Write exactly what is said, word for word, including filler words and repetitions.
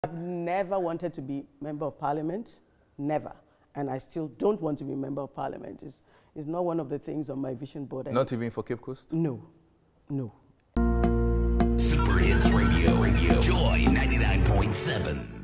I've never wanted to be member of parliament, never. And I still don't want to be member of parliament. It's, it's not one of the things on my vision board. Not even for Cape Coast? No, no. Super Hits Radio, Radio. Joy ninety-nine point seven.